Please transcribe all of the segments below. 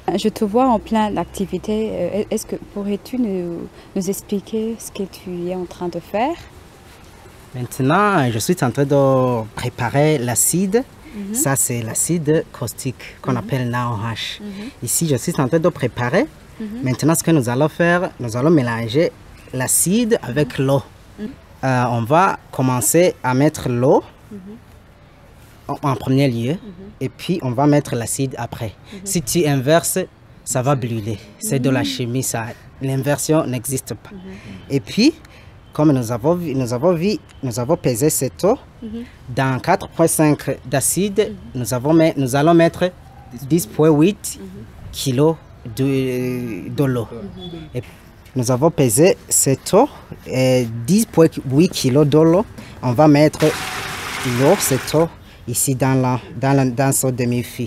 Je te vois en plein d'activités. Est-ce que pourrais-tu nous expliquer ce que tu es en train de faire? Maintenant, je suis en train de préparer l'acide. Ça, c'est l'acide caustique qu'on appelle NaOH. Ici, je suis en train de préparer. Maintenant, ce que nous allons faire, nous allons mélanger l'acide avec l'eau. On va commencer à mettre l'eau en premier lieu et puis on va mettre l'acide après. Si tu inverses, ça va brûler. C'est de la chimie, ça. L'inversion n'existe pas. Et puis, comme nous avons pesé cette eau, dans 4,5 d'acide, nous allons mettre 10,8 kg de l'eau. Nous avons pesé cette eau et 10,8 kg de l'eau. On va mettre l'eau, cette eau, ici dans ce demi-fil.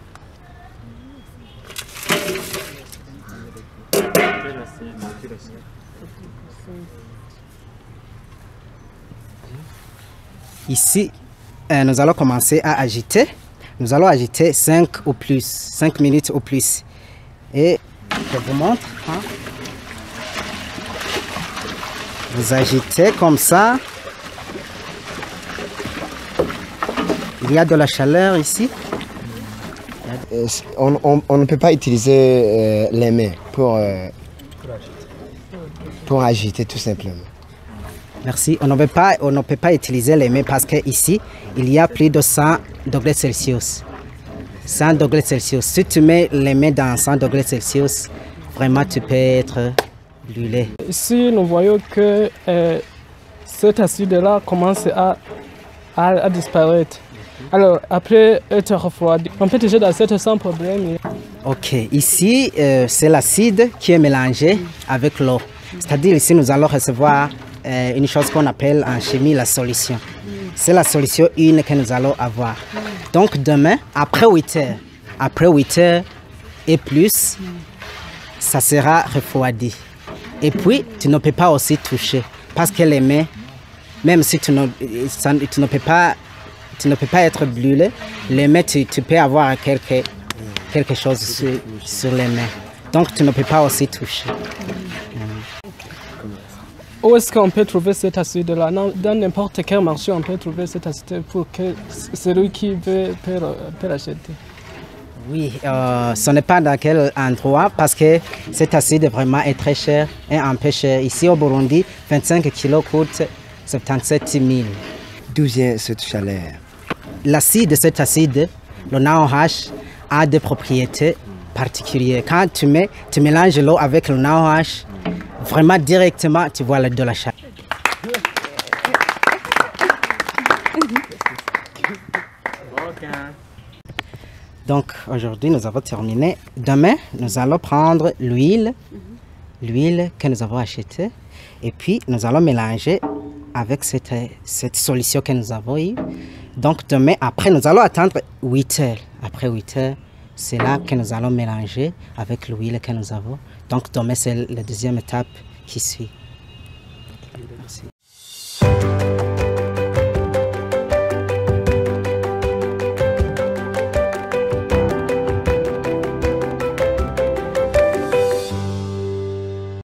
Ici, nous allons commencer à agiter. Nous allons agiter 5 minutes ou plus. Et je vous montre. Vous agitez comme ça. Il y a de la chaleur ici. On ne peut pas utiliser les mains pour agiter tout simplement. Merci. On ne peut pas utiliser les mains parce qu'ici, il y a plus de 100 degrés Celsius. 100 degrés Celsius. Si tu mets les mains dans 100 degrés Celsius, vraiment tu peux être brûlé. Ici, nous voyons que cet acide-là commence à disparaître. Alors, après être refroidi, on peut toucher l'assiette sans problème. Ok, ici, c'est l'acide qui est mélangé avec l'eau. C'est-à-dire ici, nous allons recevoir une chose qu'on appelle en chimie la solution. C'est la solution une que nous allons avoir. Donc demain, après 8 heures et plus, ça sera refroidi. Et puis, tu ne peux pas aussi toucher parce que les mains, même si tu ne peux pas être brûlé, les mains, tu peux avoir quelque chose sur les mains. Donc, tu ne peux pas aussi toucher. Où est-ce qu'on peut trouver cet acide-là? Dans n'importe quel marché, on peut trouver cet acide pour que celui qui veut peut l'acheter. Oui, ce n'est pas dans quel endroit parce que cet acide vraiment est très cher et un peu cher. Ici au Burundi, 25 kg coûte 77 000. D'où vient cette chaleur? L'acide de cet acide, le NaOH, a des propriétés particulières. Quand tu mélanges l'eau avec le NaOH, vraiment directement, tu vois de la chaleur. Donc aujourd'hui, nous avons terminé. Demain, nous allons prendre l'huile que nous avons achetée. Et puis, nous allons mélanger avec cette solution que nous avons eue. Donc demain, après, nous allons attendre 8 heures. Après 8 heures, c'est là que nous allons mélanger avec l'huile que nous avons. Donc demain, c'est la deuxième étape qui suit. Merci.